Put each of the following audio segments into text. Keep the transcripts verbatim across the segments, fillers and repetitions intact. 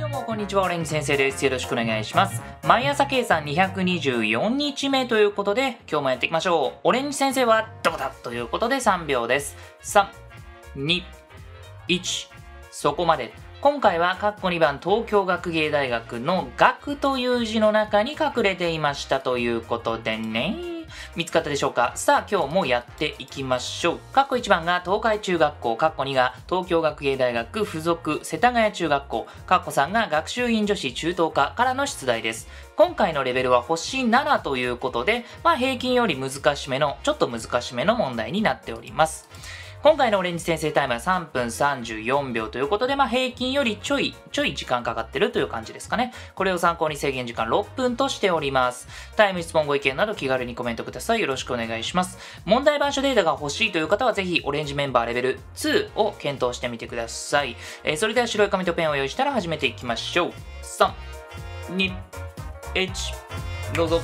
どうもこんにちは、オレンジ先生です。よろしくお願いします。毎朝計算にひゃくにじゅうよっかめということで、今日もやっていきましょう。オレンジ先生はどこだということでさんびょうです。さん、に、いち、そこまで。今回は括弧にばん東京学芸大学の学という字の中に隠れていましたということでね。見つかったでしょうか。さあ今日もやっていきましょう。括弧いちばんが東海中学校、括弧にが東京学芸大学附属世田谷中学校、括弧さんが学習院女子中等科からの出題です。今回のレベルは星ななということで、まあ平均より難しめの、ちょっと難しめの問題になっております。今回のオレンジ先生タイムはさんぷんさんじゅうよんびょうということで、まあ平均よりちょい、ちょい時間かかってるという感じですかね。これを参考に制限時間ろっぷんとしております。タイム、質問、ご意見など気軽にコメントください。よろしくお願いします。問題板書データが欲しいという方はぜひオレンジメンバーレベルにを検討してみてください。えー、それでは白い紙とペンを用意したら始めていきましょう。さん、に、いち、どうぞ。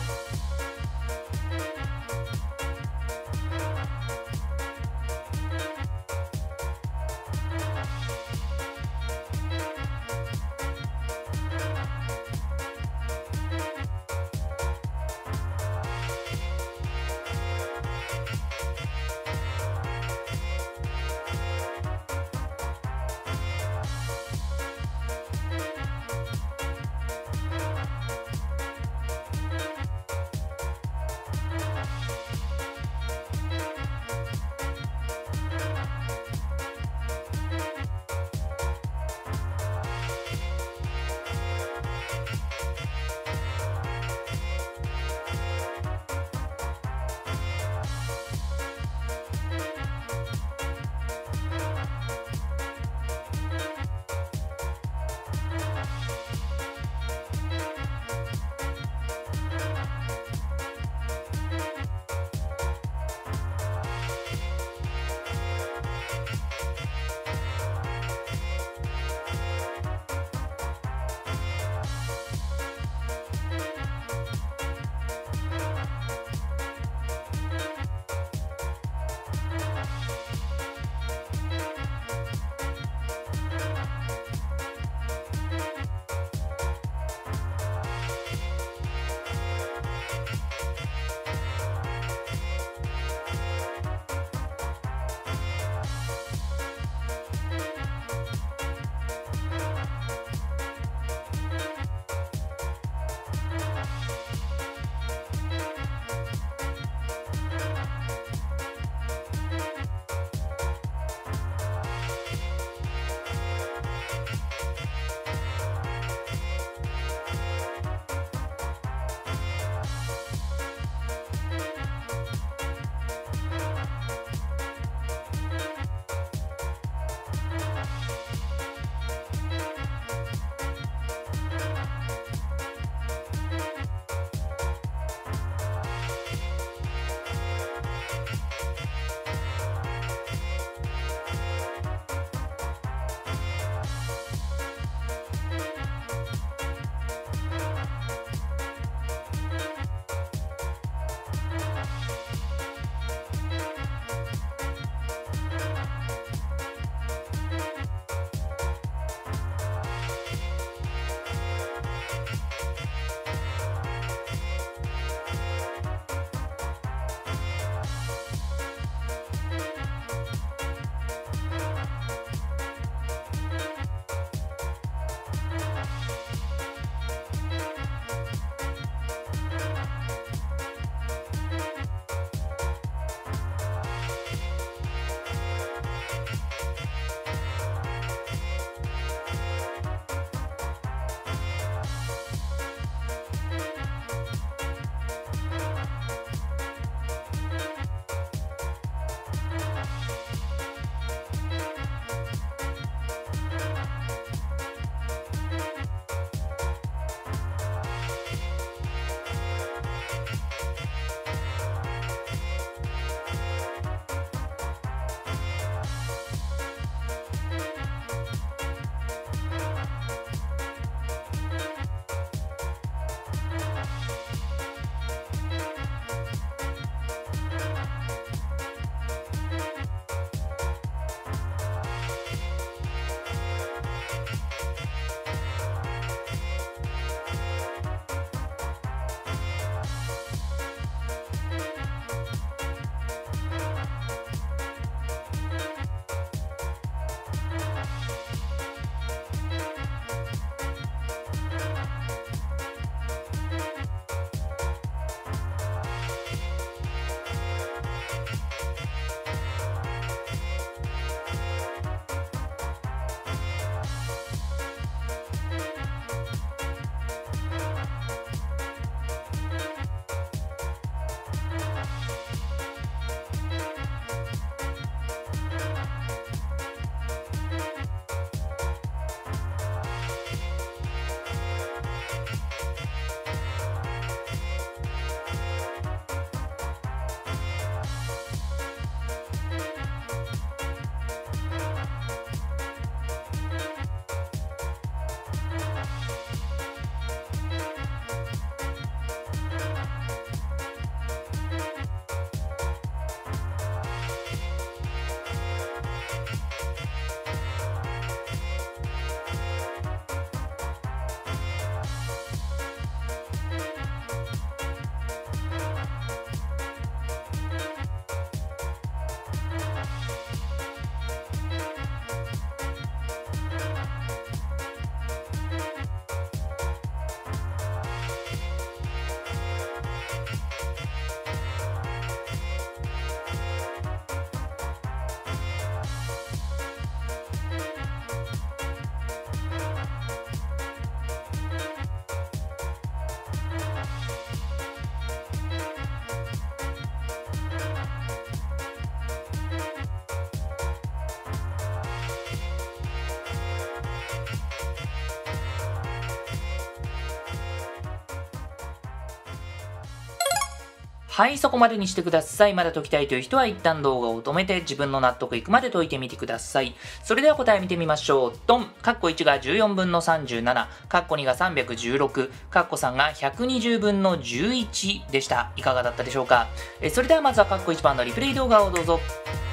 はい、そこまでにしてください。まだ解きたいという人は一旦動画を止めて自分の納得いくまで解いてみてください。それでは答え見てみましょう。ドン。カッコいちがじゅうよんぶんのさんじゅうなな、カッコにがさんびゃくじゅうろく、カッコさんがひゃくにじゅうぶんのじゅういちでした。いかがだったでしょうか。えそれではまずはカッコいちばんのリプレイ動画をどうぞ。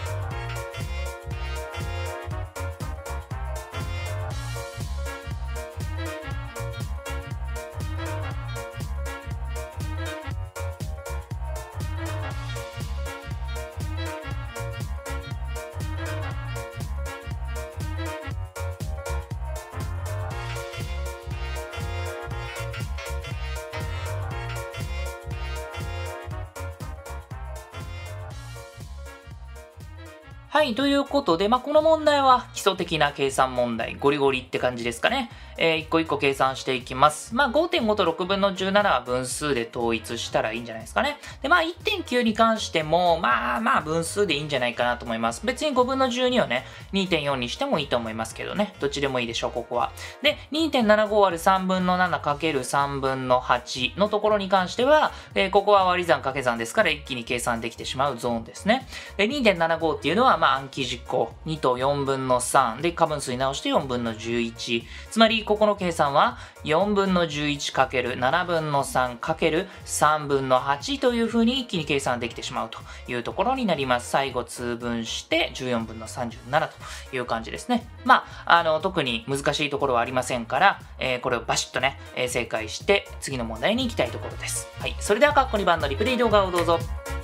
はい、ということで、まあ、この問題は基礎的な計算問題、ゴリゴリって感じですかね。えー、一個一個計算していきます。まあ、ごてんご とろくぶんのじゅうななは分数で統一したらいいんじゃないですかね。で、まあ、いってんきゅう に関しても、まあまあ分数でいいんじゃないかなと思います。別にごぶんのじゅうにをね、にてんよん にしてもいいと思いますけどね。どっちでもいいでしょう、ここは。で、にてんななご 割るさんぶんのななかけるさんぶんのはちのところに関しては、えー、ここは割り算掛け算ですから一気に計算できてしまうゾーンですね。で、にてんななご っていうのは、まあ、暗記実行。にとよんぶんのさんで過分数に直してよんぶんのじゅういち。つまり、ここの計算はよんぶんのじゅういちかけるななぶんのさんかけるさんぶんのはちという風に一気に計算できてしまうというところになります。最後通分してじゅうよんぶんのさんじゅうななという感じですね。まあ、あの、特に難しいところはありませんから、えー、これをバシッとね、えー、正解して次の問題に行きたいところです。はい。それでは、カッコにばんのリプレイ動画をどうぞ。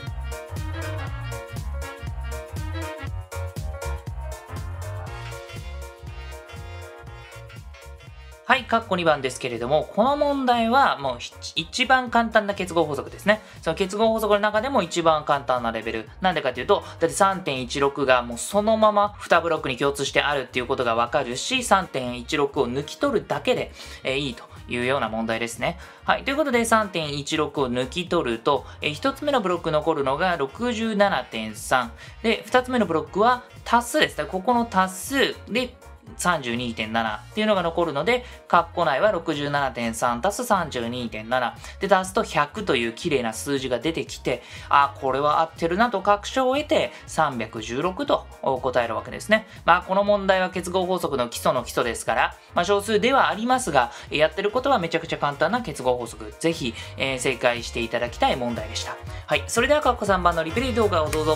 はい、カッコにばんですけれども、この問題はもう一番簡単な結合法則ですね。その結合法則の中でも一番簡単なレベル。なんでかというと、だって さんてんいちろく がもうそのままにブロックに共通してあるっていうことがわかるし、さんてんいちろく を抜き取るだけで、えー、いいというような問題ですね。はい、ということで さんてんいちろく を抜き取ると、えー、ひとつめのブロック残るのが ろくじゅうななてんさん。で、ふたつめのブロックは足すですね。ここの足すで、さんじゅうにてんなな っていうのが残るので、カッコ内は ろくじゅうななてんさん 足す さんじゅうにてんなな で足すとひゃくという綺麗な数字が出てきて、あ、これは合ってるなと確証を得てさんびゃくじゅうろくと答えるわけですね。まあこの問題は結合法則の基礎の基礎ですから、まあ少数ではありますが、やってることはめちゃくちゃ簡単な結合法則。ぜひ、えー、正解していただきたい問題でした。はい、それではカッコさんばんのリプレイ動画をどうぞ。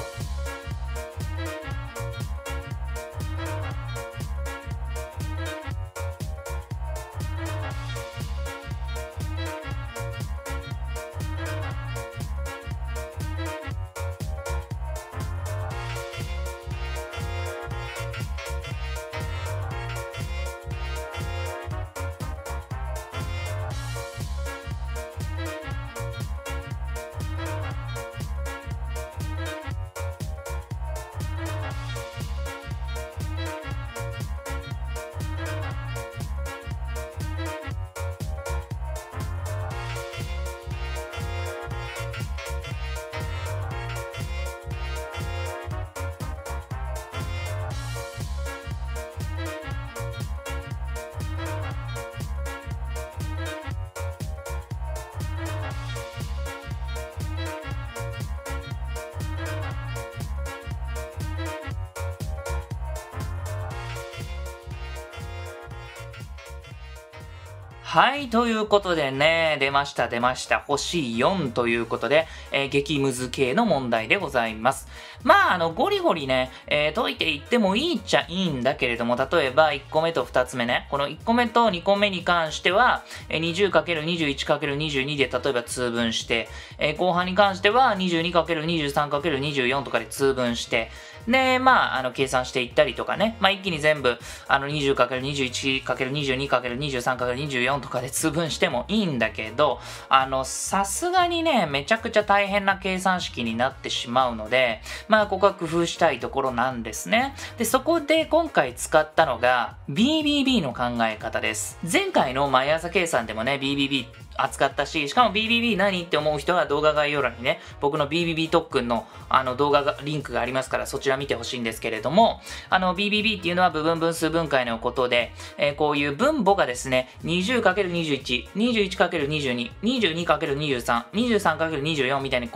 はい、ということでね、出ました出ました。星よんということで、えー、激ムズ系の問題でございます。まあ、あの、ゴリゴリね、えー、解いていってもいいっちゃいいんだけれども、例えばいっこめとふたつめね、このいっこめとにこめに関しては、にじゅうかけるにじゅういちかけるにじゅうに で例えば通分して、えー、後半に関しては にじゅうにかけるにじゅうさんかけるにじゅうよん とかで通分して、で、まあ、あの、計算していったりとかね、まあ、一気に全部、あの、にじゅうかけるにじゅういちかけるにじゅうにかけるにじゅうさんかけるにじゅうよん とかで通分してもいいんだけど、あの、さすがにね、めちゃくちゃ大変な計算式になってしまうので、まあ、ここは工夫したいところなんですね。で、そこで今回使ったのが、ビービービー の考え方です。前回の毎朝計算でもね、ビービービー扱ったし、しかも ビービービー 何って思う人は動画概要欄にね、僕の ビービービー 特訓のあの動画が、リンクがありますからそちら見てほしいんですけれども、あの ビービービー っていうのは部分分数分解のことで、えー、こういう分母がですね、にじゅうかけるにじゅういち、にじゅういちかけるにじゅうに、にじゅうにかけるにじゅうさん、にじゅうさんかけるにじゅうよんみたいにこう、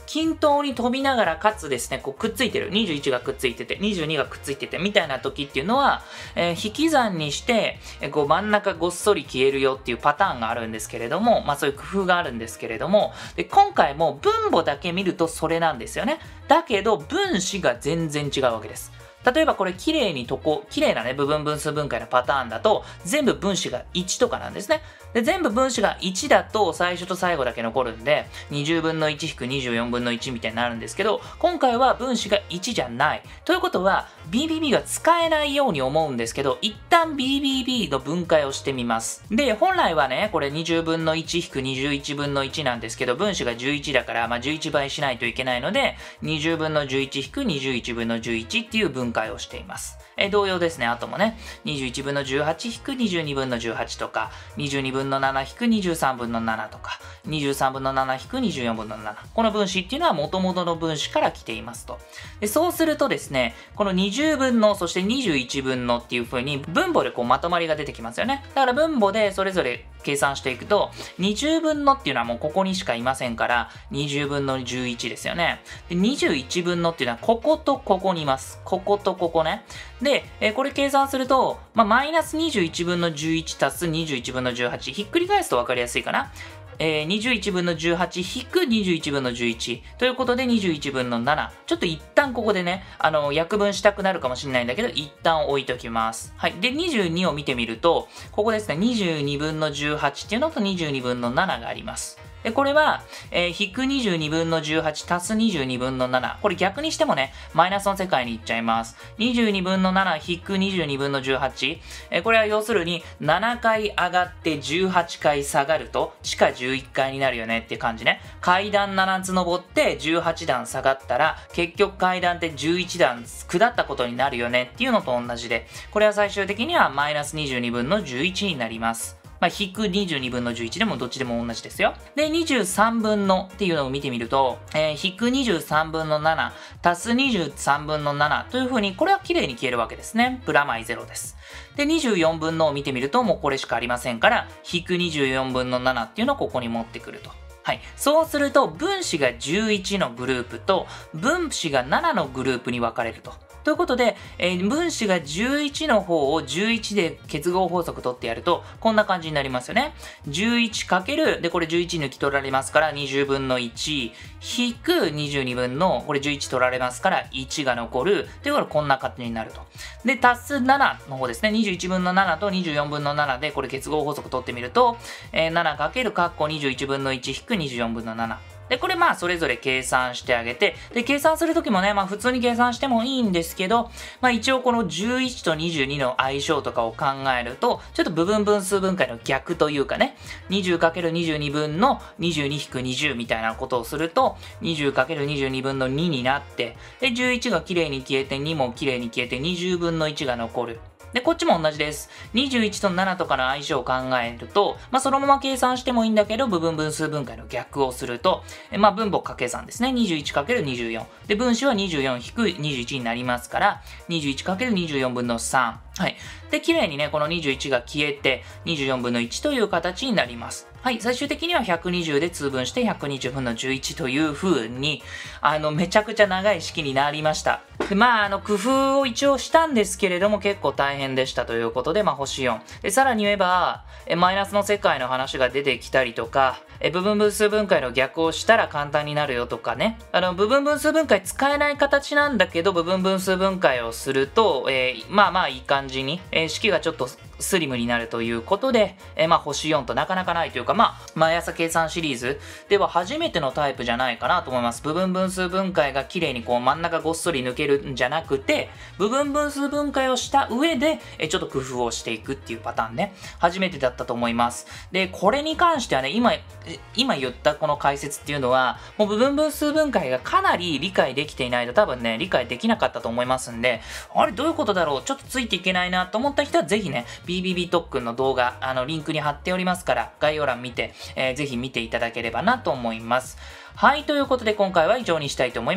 均等に飛びながらかつですね、こうくっついてる。にじゅういちがくっついてて、にじゅうにがくっついてて、みたいな時っていうのは、えー、引き算にして、えー、こう真ん中ごっそり消えるよっていうパターンがあるんですけれども、まあそういう工夫があるんですけれども、で今回も分母だけ見るとそれなんですよね。だけど分子が全然違うわけです。例えばこれ綺麗にとこ、綺麗なね、部分分数分解のパターンだと、全部分子がいちとかなんですね。で、全部分子がいちだと最初と最後だけ残るんで、にじゅうぶんのいち引くにじゅうよんぶんのいちみたいになるんですけど、今回は分子がいちじゃない。ということは、ビービービー が使えないように思うんですけど、一旦 ビービービー の分解をしてみます。で、本来はね、これにじゅうぶんのいち引くにじゅういちぶんのいちなんですけど、分子がじゅういちだから、まあ、じゅういちばいしないといけないので、にじゅうぶんのじゅういち引くにじゅういちぶんのじゅういちっていう分解をしています。え同様ですね。あともね、にじゅういちぶんのじゅうはち引くにじゅうにぶんのじゅうはちとか、にじゅうにぶんのなな引くにじゅうさんぶんのななとか、にじゅうさんぶんのなな引くにじゅうよんぶんのなな。この分子っていうのは元々の分子から来ていますと。でそうするとですね、このにじゅうぶんの、そしてにじゅういちぶんのっていう風に分母でこうまとまりが出てきますよね。だから分母でそれぞれ計算していくと、にじゅうぶんのっていうのはもうここにしかいませんから、にじゅうぶんのじゅういちですよね。でにじゅういちぶんのっていうのはこことここにいます。こことここね。で、えー、これ計算すると、まあ、マイナスにじゅういちぶんのじゅういち足すにじゅういちぶんのじゅうはち。ひっくり返すと分かりやすいかな。えー、にじゅういちぶんのじゅうはち引くにじゅういちぶんのじゅういちということでにじゅういちぶんのなな。ちょっと一旦ここでね、あの、約分したくなるかもしれないんだけど、一旦置いときます。はい。で、にじゅうにを見てみると、ここですね、にじゅうにぶんのじゅうはちっていうのとにじゅうにぶんのなながあります。で、これは、えー、引くにじゅうにぶんのじゅうはち足すにじゅうにぶんのなな。これ逆にしてもね、マイナスの世界に行っちゃいます。にじゅうにぶんのなな引くにじゅうにぶんのじゅうはち。えー、これは要するに、ななかい上がってじゅうはちかい下がると、地下じゅういっかいになるよねっていう感じね。階段ななつ登ってじゅうはちだん下がったら、結局階段ってじゅういちだん下ったことになるよねっていうのと同じで、これは最終的にはマイナスにじゅうにぶんのじゅういちになります。まあ、引くにじゅうにぶんのじゅういちでもどっちでも同じですよ。で、にじゅうさんぶんのっていうのを見てみると、えー、引くにじゅうさんぶんのなな足すにじゅうさんぶんのななという風に、これは綺麗に消えるわけですね。プラマイゼロです。で、にじゅうよんぶんのを見てみると、もうこれしかありませんから、引くにじゅうよんぶんのななっていうのをここに持ってくると。はい。そうすると、分子がじゅういちのグループと、分子がななのグループに分かれると。ということで、えー、分子がじゅういちの方をじゅういちで結合法則取ってやると、こんな感じになりますよね。じゅういちかける、で、これじゅういち抜き取られますから、にじゅうぶんのいち、引くにじゅうにぶんの、これじゅういち取られますから、いちが残る。ということで、こんな感じになると。で、足すななの方ですね。にじゅういちぶんのななとにじゅうよんぶんのななで、これ結合法則取ってみると、えー、ななかける括弧にじゅういちぶんのいち引くにじゅうよんぶんのなな。で、これまあそれぞれ計算してあげて、で、計算するときもね、まあ普通に計算してもいいんですけど、まあ一応このじゅういちとにじゅうにの相性とかを考えると、ちょっと部分分数分解の逆というかね、にじゅうかけるにじゅうにぶんのにじゅうに引くにじゅうみたいなことをすると、にじゅうかけるにじゅうにぶんのにになって、で、じゅういちが綺麗に消えて、にも綺麗に消えて、にじゅうぶんのいちが残る。で、こっちも同じです。にじゅういちとななとかの相性を考えると、まあ、そのまま計算してもいいんだけど、部分分数分解の逆をすると、えまあ、分母掛け算ですね。にじゅういちかけるにじゅうよん。で、分子はにじゅうよん引くにじゅういちになりますから、にじゅういちかけるにじゅうよんぶんのさん。はい。で、綺麗にね、このにじゅういちが消えて、にじゅうよんぶんのいちという形になります。はい。最終的にはひゃくにじゅうで通分してひゃくにじゅうぶんのじゅういちという風に、あの、めちゃくちゃ長い式になりました。で、まあ、あの、工夫を一応したんですけれども、結構大変でしたということで、まあ、星よん。で、さらに言えば、えマイナスの世界の話が出てきたりとか、え部分分数分解の逆をしたら簡単になるよとかね。あの、部分分数分解使えない形なんだけど、部分分数分解をすると、えー、まあまあいい感じに、えー、式がちょっとスリムになるということで、えー、まあ星よんとなかなかないというか、まあ、毎朝計算シリーズでは初めてのタイプじゃないかなと思います。部分分数分解が綺麗にこう真ん中ごっそり抜けるんじゃなくて、部分分数分解をした上で、えー、ちょっと工夫をしていくっていうパターンね。初めてだったと思います。で、これに関してはね、今、今言ったこの解説っていうのは、もう部分分数分解がかなり理解できていないと多分ね、理解できなかったと思いますんで、あれどういうことだろう、ちょっとついていけないなと思った人はぜひね、ビービービー 特訓の動画、あの、リンクに貼っておりますから、概要欄見て、えー、ぜひ見ていただければなと思います。はい、ということで今回は以上にしたいと思います。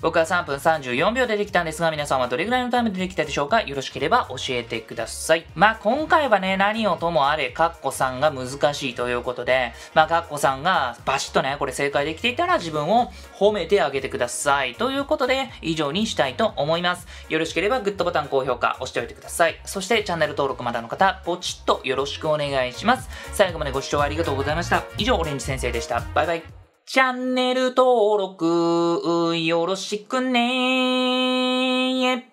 僕はさんぷんさんじゅうよんびょうでできたんですが、皆さんはどれぐらいのタイムでできたでしょうか？よろしければ教えてください。まあ今回はね、何をともあれ、カッコさんが難しいということで、まあカッコさんがバシッとね、これ正解できていたら自分を褒めてあげてください。ということで、以上にしたいと思います。よろしければグッドボタン、高評価押しておいてください。そしてチャンネル登録まだの方、ポチッとよろしくお願いします。最後までご視聴ありがとうございました。以上、オレンジ先生でした。バイバイ。チャンネル登録よろしくねー。